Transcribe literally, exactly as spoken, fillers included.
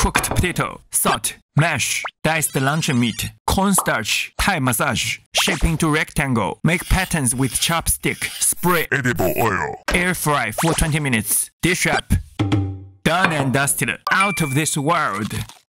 cooked potato, salt, mash, diced luncheon meat, cornstarch, Thai massage, shape into rectangle, make patterns with chopstick, spray edible oil. Air fry for twenty minutes. Dish up. Done and dusted. Out of this world.